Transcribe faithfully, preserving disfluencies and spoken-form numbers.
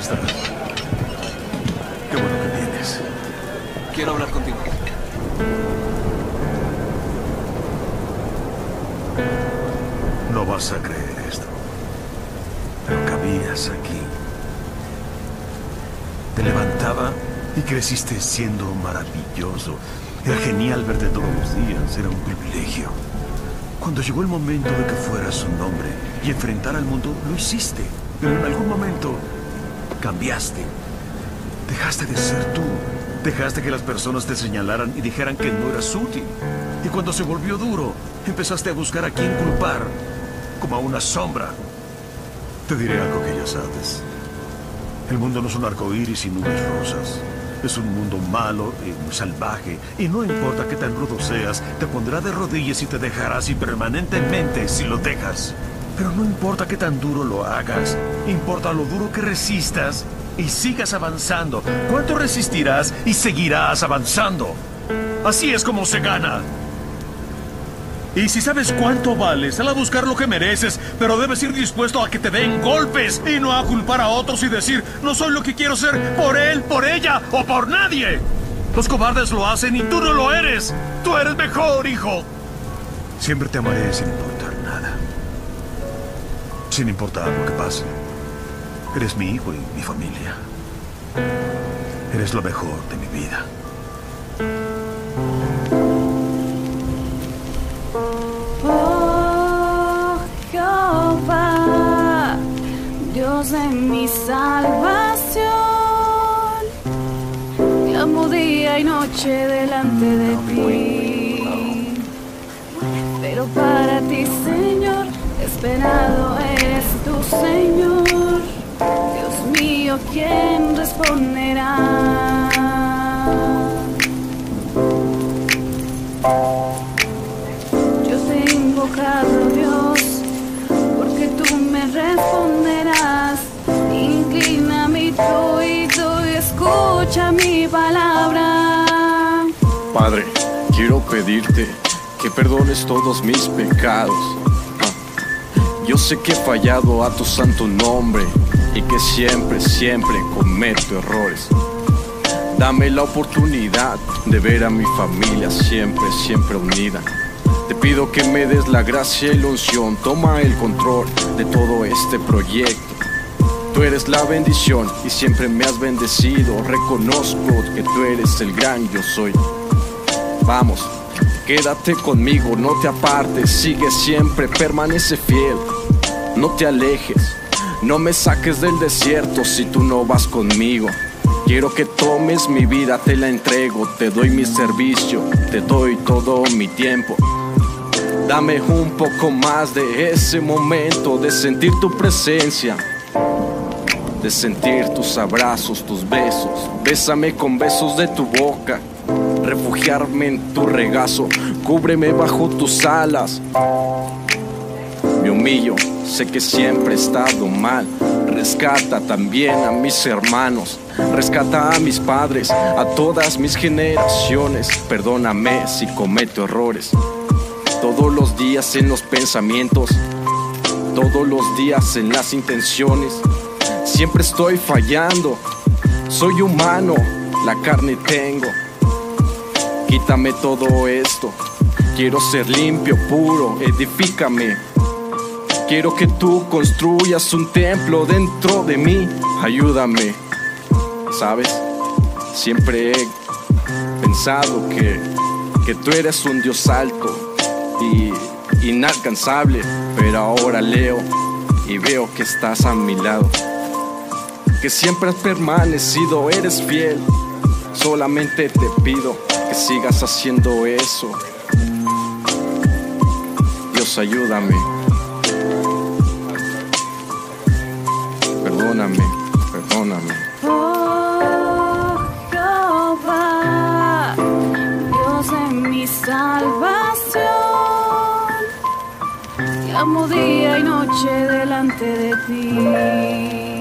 estás? Qué bueno que vienes. Quiero hablar contigo. No vas a creer esto, pero cabías aquí. Te levantaba y creciste siendo maravilloso. Era genial verte todos los días, era un privilegio. Cuando llegó el momento de que fueras un hombre y enfrentar al mundo, lo hiciste. Pero en algún momento cambiaste. Dejaste de ser tú. Dejaste que las personas te señalaran y dijeran que no eras útil. Y cuando se volvió duro, empezaste a buscar a quién culpar, como a una sombra. Te diré algo que ya sabes. El mundo no es un arcoíris y nubes rosas. Es un mundo malo y salvaje. Y no importa qué tan rudo seas, te pondrá de rodillas y te dejará así permanentemente si lo dejas. Pero no importa qué tan duro lo hagas. Importa lo duro que resistas y sigas avanzando. ¿Cuánto resistirás y seguirás avanzando? Así es como se gana. Y si sabes cuánto vales, sal a buscar lo que mereces, pero debes ir dispuesto a que te den golpes y no a culpar a otros y decir, no soy lo que quiero ser por él, por ella o por nadie. Los cobardes lo hacen y tú no lo eres. Tú eres mejor, hijo. Siempre te amaré sin importar nada. Sin importar lo que pase. Eres mi hijo y mi familia. Eres lo mejor de mi vida. Dios de mi salvación, clamo día y noche delante de ti. Pero para ti, Señor, esperado eres tu Señor. Dios mío, ¿quién responderá? Yo te he invocado, Dios, porque tú me responderás. Inclina mi oído y escucha mi palabra. Padre, quiero pedirte que perdones todos mis pecados. Yo sé que he fallado a tu santo nombre y que siempre, siempre cometo errores. Dame la oportunidad de ver a mi familia siempre, siempre unida. Te pido que me des la gracia y la unción. Toma el control de todo este proyecto. Tú eres la bendición y siempre me has bendecido. Reconozco que tú eres el gran yo soy. Vamos, quédate conmigo, no te apartes. Sigue siempre, permanece fiel. No te alejes, no me saques del desierto si tú no vas conmigo. Quiero que tomes mi vida, te la entrego. Te doy mi servicio, te doy todo mi tiempo. Dame un poco más de ese momento, de sentir tu presencia, de sentir tus abrazos, tus besos. Bésame con besos de tu boca, refugiarme en tu regazo. Cúbreme bajo tus alas. Me humillo, sé que siempre he estado mal. Rescata también a mis hermanos. Rescata a mis padres, a todas mis generaciones. Perdóname si cometo errores. Todos los días en los pensamientos, todos los días en las intenciones. Siempre estoy fallando, soy humano, la carne tengo. Quítame todo esto, quiero ser limpio, puro, edifícame. Quiero que tú construyas un templo dentro de mí. Ayúdame, ¿sabes? Siempre he pensado que, que tú eres un Dios alto y inalcanzable, pero ahora leo y veo que estás a mi lado, que siempre has permanecido, eres fiel. Solamente te pido que sigas haciendo eso. Dios, ayúdame. Perdóname, perdóname. Oh, Jehová, Dios de mi salvación, clamo día y noche delante de ti.